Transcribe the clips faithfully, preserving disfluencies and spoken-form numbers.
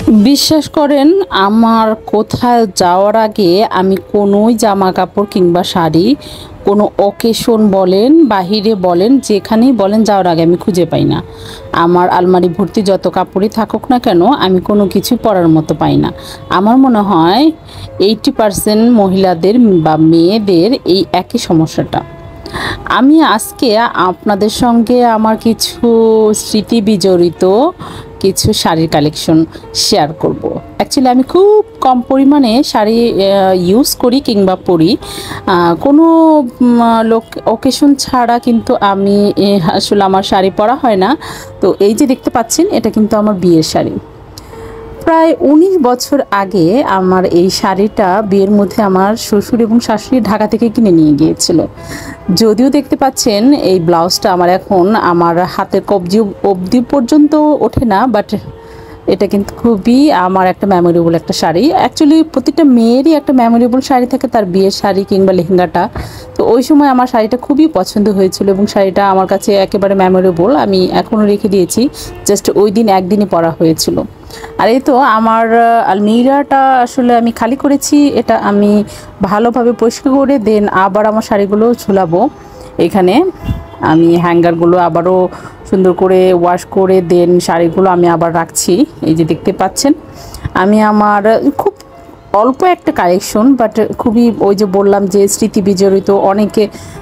বিশ্বাস করেন, আমার কোথাও যাওয়ার আগে আমি কোনোই জামা কাপড় কিংবা শাড়ি কোনো অকেশন বলেন, বাহিরে বলেন, যেখানেই বলেন, যাওয়ার আগে আমি খুঁজে পাই না। আমার আলমারি ভর্তি যত কাপড়ই থাকুক না কেন, আমি কোনো কিছু পরার মতো পাই না। আমার মনে হয় এইটি পার্সেন্ট মহিলাদের বা মেয়েদের এই একই সমস্যাটা। আমি আজকে আপনাদের সঙ্গে আমার কিছু স্মৃতি বিজড়িত কিছু শাড়ির কালেকশন শেয়ার করব। অ্যাকচুয়ালি আমি খুব কম পরিমাণে শাড়ি ইউজ করি কিংবা পরি, কোনো লোক অকেশন ছাড়া কিন্তু আমি আসলে আমার শাড়ি পরা হয় না। তো এই যে দেখতে পাচ্ছেন, এটা কিন্তু আমার বিয়ের শাড়ি। প্রায় উনিশ বছর আগে আমার এই শাড়িটা বিয়ের মধ্যে আমার শ্বশুর এবং শাশুড়ি ঢাকা থেকে কিনে নিয়ে গিয়েছিল। যদিও দেখতে পাচ্ছেন এই ব্লাউজটা আমার এখন আমার হাতের কবজি অবধি পর্যন্ত ওঠে না, বাট এটা কিন্তু খুবই আমার একটা মেমোরেবল একটা শাড়ি। অ্যাকচুয়ালি প্রতিটা মেয়েরই একটা মেমোরেবল শাড়ি থাকে, তার বিয়ের শাড়ি কিংবা লেহেঙ্গাটা। তো ওই সময় আমার শাড়িটা খুবই পছন্দ হয়েছিল এবং শাড়িটা আমার কাছে একেবারে মেমোরেবল। আমি এখনও রেখে দিয়েছি, জাস্ট ওই দিন একদিনই পরা হয়েছিল। আর এই তো আমার আলমিরাটা আসলে আমি খালি করেছি, এটা আমি ভালোভাবে পরিষ্কার করে দেন আবার আমার শাড়িগুলো ঝুলাবো এখানে। আমি হ্যাঙ্গারগুলো আবারও সুন্দর করে ওয়াশ করে দেন শাড়িগুলো আমি আবার রাখছি। এই যে দেখতে পাচ্ছেন, আমি আমার খুব অল্প একটা কালেকশন, বাট খুবই ওই যে বললাম যে স্মৃতি বিজড়িত অনেকে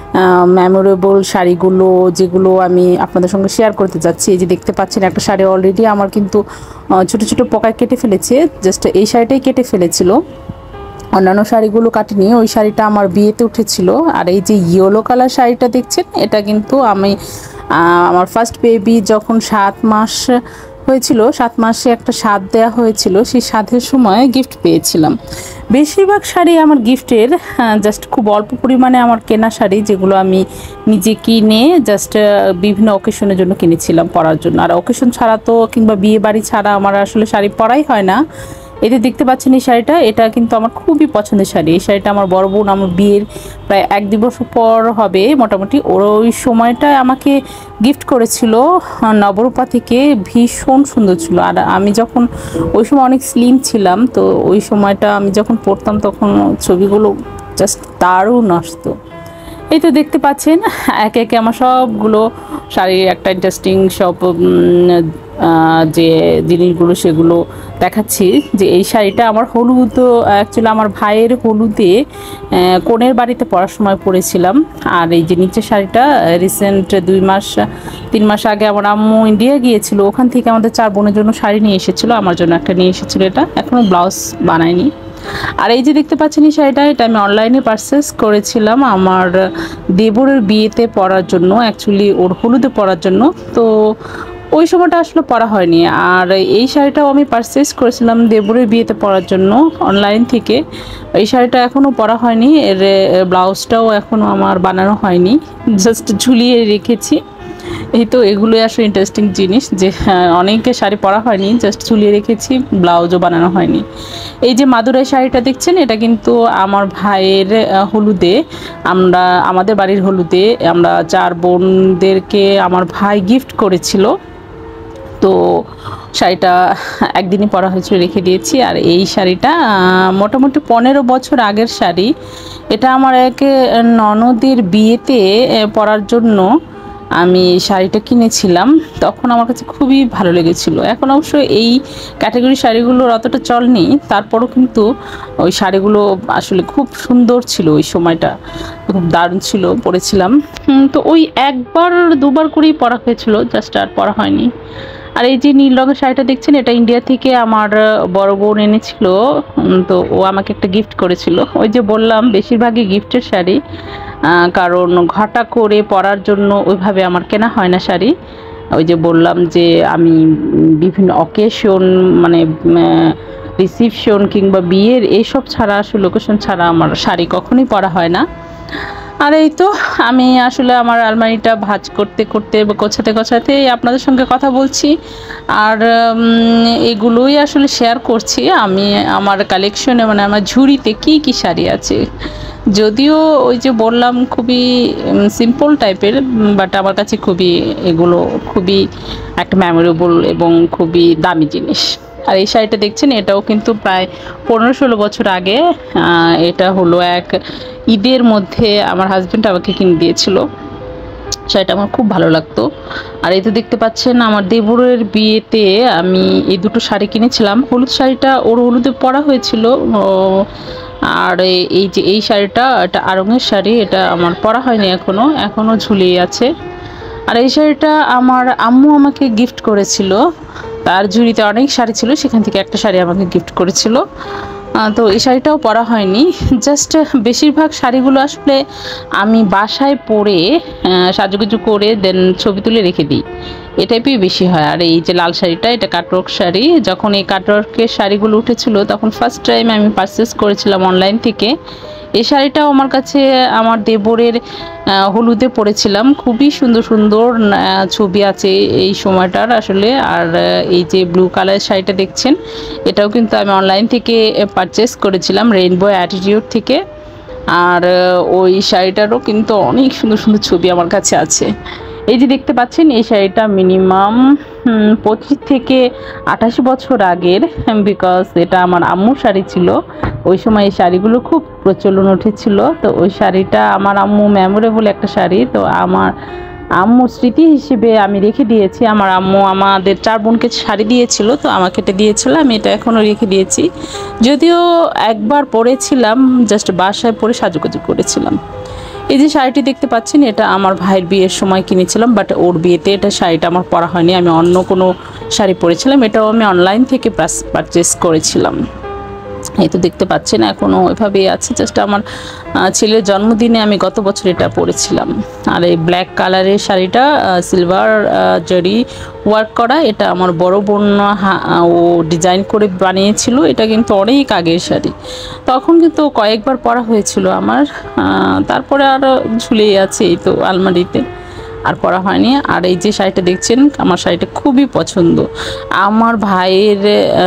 মেমোরেবল শাড়িগুলো যেগুলো আমি আপনাদের সঙ্গে শেয়ার করতে যাচ্ছি। এই যে দেখতে পাচ্ছেন, একটা শাড়ি অলরেডি আমার কিন্তু ছোটো ছোটো পোকায় কেটে ফেলেছে, জাস্ট এই শাড়িটাই কেটে ফেলেছিল, অন্যান্য শাড়িগুলো কাটিনি। ওই শাড়িটা আমার বিয়েতে উঠেছিল। আর এই যে ইয়েলো কালার শাড়িটা দেখছেন, এটা কিন্তু আমি আমার ফার্স্ট বেবি যখন সাত মাস হয়েছিল, সাত মাসে একটা স্বাদ দেওয়া হয়েছিল, সেই স্বাদের সময় গিফট পেয়েছিলাম। বেশিরভাগ শাড়ি আমার গিফটের, জাস্ট খুব অল্প পরিমাণে আমার কেনা শাড়ি, যেগুলো আমি নিজে কিনে জাস্ট বিভিন্ন অকেশনের জন্য কিনেছিলাম পরার জন্য। আর অকেশন ছাড়া তো কিংবা বিয়ে বাড়ি ছাড়া আমার আসলে শাড়ি পরাই হয় না। এই যে দেখতে পাচ্ছেন এই শাড়িটা, এটা কিন্তু আমার খুবই পছন্দের শাড়ি। এই শাড়িটা আমার বড় বোন আমার বিয়ের প্রায় এক দুই বছর পর হবে মোটামুটি, ওর ওই সময়টায় আমাকে গিফট করেছিল নবরূপা থেকে। ভীষণ সুন্দর ছিল। আর আমি যখন ওই সময় অনেক স্লিম ছিলাম, তো ওই সময়টা আমি যখন পরতাম তখন ছবিগুলো জাস্ট দারুণ আসতো। এই তো দেখতে পাচ্ছেন একে একে আমার সবগুলো শাড়ির একটা ইন্টারেস্টিং সব যে জিনিসগুলো সেগুলো দেখাচ্ছি। যে এই শাড়িটা আমার হলুদ, অ্যাকচুয়ালি আমার ভাইয়ের হলুদে কনের বাড়িতে পড়ার সময় পরেছিলাম। আর এই যে নিচের শাড়িটা রিসেন্ট দুই মাস তিন মাস আগে আমার আম্মু ইন্ডিয়া গিয়েছিল, ওখান থেকে আমাদের চার বোনের জন্য শাড়ি নিয়ে এসেছিলো, আমার জন্য একটা নিয়ে এসেছিলো। এটা এখনও ব্লাউজ বানায়নি। আর এই যে দেখতে পাচ্ছেন এই শাড়িটা, এটা আমি অনলাইনে পারচেস করেছিলাম আমার দেবরের বিয়েতে পরার জন্য, অ্যাকচুয়ালি ওর হলুদে পরার জন্য। তো ওই সময়টা আসলে পরা হয়নি। আর এই শাড়িটাও আমি পারচেস করেছিলাম দেবরের বিয়েতে পরার জন্য অনলাইন থেকে। এই শাড়িটা এখনও পরা হয়নি, এর ব্লাউজটাও এখনও আমার বানানো হয়নি, জাস্ট ঝুলিয়ে রেখেছি। এই তো এগুলোই আসলে ইন্টারেস্টিং জিনিস, যে অনেকে শাড়ি পরা হয়নি, জাস্ট ঝুলিয়ে রেখেছি, ব্লাউজও বানানো হয়নি। এই যে মাদুরাই শাড়িটা দেখছেন, এটা কিন্তু আমার ভাইয়ের হলুদে, আমরা আমাদের বাড়ির হলুদে আমরা চার বোনদেরকে আমার ভাই গিফট করেছিল। তো শাড়িটা একদিনই পরা হয়েছিল, রেখে দিয়েছি। আর এই শাড়িটা মোটামুটি পনেরো বছর আগের শাড়ি। এটা আমার এক ননদের বিয়েতে পরার জন্য আমি শাড়িটা কিনেছিলাম, তখন আমার কাছে খুবই ভালো লেগেছিল। এখন অবশ্য এই ক্যাটাগরি শাড়িগুলোর অতটা চল নেই, তারপরও কিন্তু ওই শাড়িগুলো আসলে খুব সুন্দর ছিল, ওই সময়টা খুব দারুণ ছিল, পরেছিলাম। তো ওই একবার দুবার করেই পরা হয়েছিল, জাস্ট আর পরা হয়নি। আর এই যে নীল রঙের শাড়িটা দেখছেন, এটা ইন্ডিয়া থেকে আমার বড় বোন এনেছিল, তো ও আমাকে একটা গিফট করেছিল। ওই যে বললাম বেশিরভাগই গিফটের শাড়ি, কারণ ঘটা করে পরার জন্য ওইভাবে আমার কেনা হয় না শাড়ি। ওই যে বললাম যে আমি বিভিন্ন অকেশন মানে রিসিপশন কিংবা বিয়ের এইসব ছাড়া আসলে লোকেশন ছাড়া আমার শাড়ি কখনোই পরা হয় না। আর এই তো আমি আসলে আমার আলমারিটা ভাঁজ করতে করতে গোছাতে গোছাতে আপনাদের সঙ্গে কথা বলছি, আর এগুলোই আসলে শেয়ার করছি আমি আমার কালেকশনে, মানে আমার ঝুড়িতে কি কি শাড়ি আছে। যদিও ওই যে বললাম খুবই সিম্পল টাইপের, বাট আমার কাছে খুবই এগুলো খুবই একটা মেমোরেবল এবং খুবই দামি জিনিস। আর এই শাড়িটা দেখছেন এটাও কিন্তু প্রায় পনেরো ষোলো বছর আগে, এটা হলো এক ঈদের মধ্যে আমার হাজব্যান্ড আমাকে কিনে দিয়েছিল। শাড়িটা আমার খুব ভালো লাগতো। আর এই তো দেখতে পাচ্ছেন আমার দেবরের বিয়েতে আমি এই দুটো শাড়ি কিনেছিলাম। হলুদ শাড়িটা ওর হলুদে পরা হয়েছিল, আর এই যে এই শাড়িটা এটা আরঙের শাড়ি, এটা আমার পরা হয়নি এখনো, এখনো ঝুলিয়ে আছে। আর এই শাড়িটা আমার আম্মু আমাকে গিফট করেছিল, তার ঝুড়িতে অনেক শাড়ি ছিল, সেখান থেকে একটা শাড়ি আমাকে গিফট করেছিল। তো এই শাড়িটাও পরা হয়নি, জাস্ট বেশিরভাগ শাড়িগুলো আসলে আমি বাসায় পরে সাজুগুজু করে দেন ছবি তুলে রেখে দিই, এই টাইপই বেশি হয়। আর এই যে লাল শাড়িটা এটা কাটওয়ার্ক শাড়ি, যখন এই কাটওয়ার্কের শাড়িগুলো উঠেছিল তখন ফার্স্ট টাইম আমি পারচেস করেছিলাম অনলাইন থেকে। এই শাড়িটাও আমার কাছে আমার দেবরের হলুদে পরেছিলাম, খুবই সুন্দর সুন্দর ছবি আছে এই সময়টার আসলে। আর এই যে ব্লু কালারের শাড়িটা দেখছেন এটাও কিন্তু আমি অনলাইন থেকে পারচেস করেছিলাম রেইনবো অ্যাটিটিউড থেকে। আর ওই শাড়িটারও কিন্তু অনেক সুন্দর সুন্দর ছবি আমার কাছে আছে। এই যে দেখতে পাচ্ছেন এই শাড়িটা মিনিমাম পঁচিশ থেকে আঠাশ বছর আগের, বিকজ এটা আমার আম্মুর শাড়ি ছিল। ওই সময় এই শাড়িগুলো খুব প্রচলন উঠেছিল, তো ওই শাড়িটা আমার আম্মু মেমোরেবল একটা শাড়ি, তো আমার আম্মুর স্মৃতি হিসেবে আমি রেখে দিয়েছি। আমার আম্মু আমাদের চার বোনকে শাড়ি দিয়েছিল, তো আমাকে এটা দিয়েছিল, আমি এটা এখনও রেখে দিয়েছি। যদিও একবার পরেছিলাম, জাস্ট বাসায় পরে সাজুগুজু করেছিলাম। এই যে শাড়িটি দেখতে পাচ্ছেন এটা আমার ভাইয়ের বিয়ের সময় কিনেছিলাম, বাট ওর বিয়েতে এটা শাড়িটা আমার পরা হয়নি, আমি অন্য কোনো শাড়ি পরেছিলাম, এটাও আমি অনলাইন থেকে পারচেস করেছিলাম। এই তো দেখতে পাচ্ছেন এখনও এভাবেই আছে, জাস্ট আমার ছেলের জন্মদিনে আমি গত বছর এটা পরেছিলাম। আর এই ব্ল্যাক কালারের শাড়িটা সিলভার জরি ওয়ার্ক করা, এটা আমার বড় বোন ও ডিজাইন করে বানিয়েছিল, এটা কিন্তু অনেক আগের শাড়ি, তখন কিন্তু কয়েকবার পরা হয়েছিল আমার, তারপরে আরও ঝুলেই আছে এই তো আলমারিতে, আর পরা হয়নি। আর এই যে শাড়িটা দেখছেন আমার শাড়িটা খুবই পছন্দ, আমার ভাইয়ের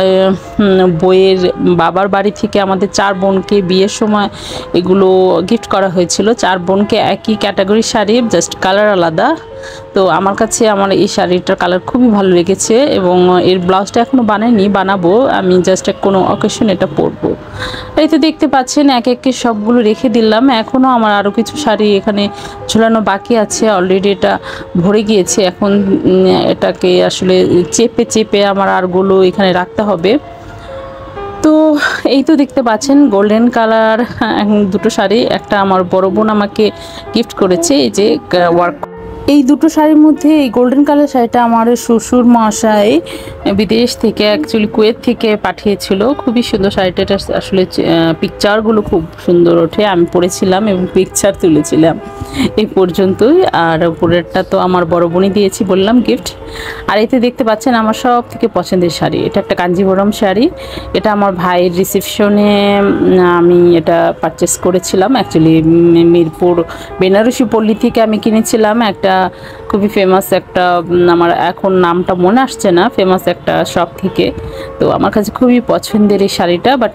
বইয়ের বাবার বাড়ি থেকে আমাদের চার বোনকে বিয়ের সময় এগুলো গিফট করা হয়েছিল, চার বোনকে একই ক্যাটাগরির শাড়ি, জাস্ট কালার আলাদা। তো আমার কাছে আমার এই শাড়িটার কালার খুবই ভালো লেগেছে, এবং এর ব্লাউজটা এখনও বানাইনি, বানাবো আমি, জাস্ট কোনো অকেশন এটা পরবো। এই তো দেখতে পাচ্ছেন এক একে সবগুলো রেখে দিলাম, এখনও আমার আরও কিছু শাড়ি এখানে ঝুলানো বাকি আছে, অলরেডি এটা ভরে গিয়েছে, এখন এটাকে আসলে চেপে চেপে আমার আরগুলো এখানে রাখতে হবে। তো এই তো দেখতে পাচ্ছেন গোল্ডেন কালার দুটো শাড়ি, একটা আমার বড় বোন আমাকে গিফট করেছে, এই যে ওয়ার্ক। এই দুটো শাড়ির মধ্যে এই গোল্ডেন কালার শাড়িটা আমার শ্বশুর মশাই বিদেশ থেকে, অ্যাকচুয়ালি কুয়েত থেকে পাঠিয়েছিল, খুবই সুন্দর শাড়িটা, এটা আসলে পিকচারগুলো খুব সুন্দর ওঠে, আমি পরেছিলাম এবং পিকচার তুলেছিলাম এই পর্যন্তই। আর উপরেরটা তো আমার বড় বোনই দিয়েছি বললাম গিফট। আর এতে দেখতে পাচ্ছেন আমার সব থেকে পছন্দের শাড়ি, এটা একটা কাঞ্জিভরম শাড়ি, এটা আমার ভাইয়ের রিসেপশনে আমি এটা পারচেস করেছিলাম, অ্যাকচুয়ালি মিরপুর বেনারসি পল্লী থেকে আমি কিনেছিলাম, একটা খুবই ফেমাস একটা, আমার এখন নামটা মনে আসছে না, ফেমাস একটা শপ থেকে। তো আমার কাছে খুবই পছন্দের এই শাড়িটা, বাট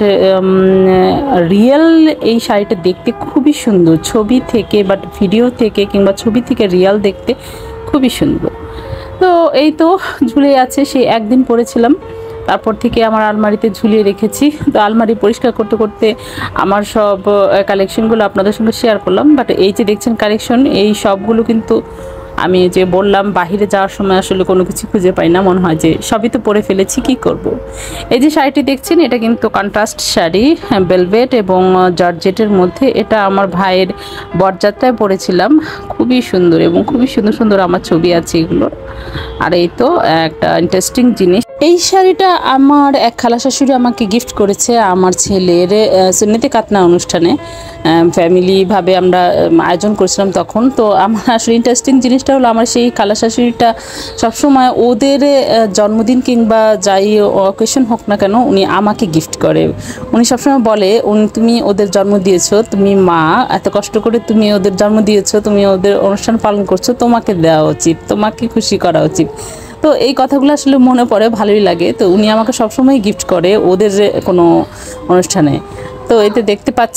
রিয়েল এই শাড়িটা দেখতে খুবই সুন্দর ছবি থেকে, বাট ভিডিও থেকে কিংবা ছবি থেকে রিয়েল দেখতে খুবই সুন্দর। তো এই তো ঝুলে আছে, সেই একদিন পরেছিলাম, তারপর থেকে আমার আলমারিতে ঝুলিয়ে রেখেছি। তো আলমারি পরিষ্কার করতে করতে আমার সব কালেকশনগুলো আপনাদের সঙ্গে শেয়ার করলাম, বাট এই যে দেখছেন কালেকশন, এই সবগুলো কিন্তু আমি যে বললাম বাহিরে যাওয়ার সময় আসলে কোনো কিছু খুঁজে পাই না, মনে হয় যে সবই তো পরে ফেলেছি, কি করব। এই যে শাড়িটি দেখছেন এটা কিন্তু কন্ট্রাস্ট শাড়ি, ভেলভেট এবং জর্জেটের মধ্যে, এটা আমার ভাইয়ের বরযাত্রায় পরেছিলাম, খুবই সুন্দর এবং খুবই সুন্দর সুন্দর আমার ছবি আছে এগুলোর। আর এই তো একটা ইন্টারেস্টিং জিনিস, এই শাড়িটা আমার এক খালা শাশুড়ি আমাকে গিফট করেছে আমার ছেলের সুন্নতি কাতনা অনুষ্ঠানে, ফ্যামিলিভাবে আমরা আয়োজন করেছিলাম তখন। তো আমার আসলে ইন্টারেস্টিং জিনিসটা হলো আমার সেই খালা শাশুড়িটা সবসময় ওদের জন্মদিন কিংবা যাই অকেশন হোক না কেন উনি আমাকে গিফট করে, উনি সবসময় বলে তুমি ওদের জন্ম দিয়েছো, তুমি মা, এত কষ্ট করে তুমি ওদের জন্ম দিয়েছো, তুমি ওদের অনুষ্ঠান পালন করছো, তোমাকে দেওয়া উচিত, তোমাকে খুশি করা উচিত। তো এই কথাগুলো আসলে মনে পড়ে, ভালোই লাগে। তো উনি আমাকে সবসময় গিফট করে ওদের কোনো অনুষ্ঠানে। তো এতে দেখতে পাচ্ছেন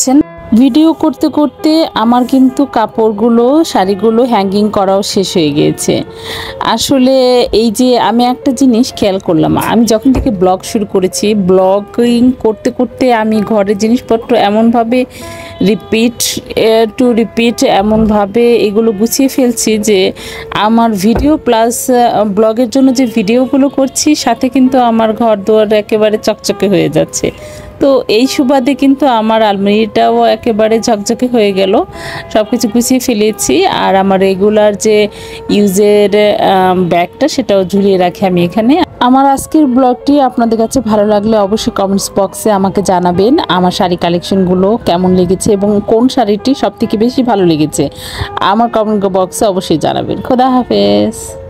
ভিডিও করতে করতে আমার কিন্তু কাপড়গুলো শাড়িগুলো হ্যাঙ্গিং করাও শেষ হয়ে গিয়েছে। আসলে এই যে আমি একটা জিনিস খেয়াল করলাম, আমি যখন থেকে ব্লগ শুরু করেছি, ব্লগিং করতে করতে আমি ঘরের জিনিসপত্র এমনভাবে রিপিট টু রিপিট এমনভাবে এগুলো গুছিয়ে ফেলছি যে আমার ভিডিও প্লাস ব্লগের জন্য যে ভিডিওগুলো করছি সাথে কিন্তু আমার ঘর দুয়ার একেবারে চকচকে হয়ে যাচ্ছে। তো এই সুবাদে কিন্তু আমার আলমারিটাও একেবারে ঝকঝকে হয়ে গেল, সব কিছু গুছিয়ে ফেলেছি। আর আমার রেগুলার যে ইউজের ব্যাগটা সেটাও ঝুলিয়ে রাখি আমি এখানে। আমার আজকের ব্লগটি আপনাদের কাছে ভালো লাগলে অবশ্যই কমেন্টস বক্সে আমাকে জানাবেন আমার শাড়ি কালেকশনগুলো কেমন লেগেছে এবং কোন শাড়িটি সবথেকে বেশি ভালো লেগেছে আমার কমেন্ট বক্সে অবশ্যই জানাবেন। খোদা হাফেজ।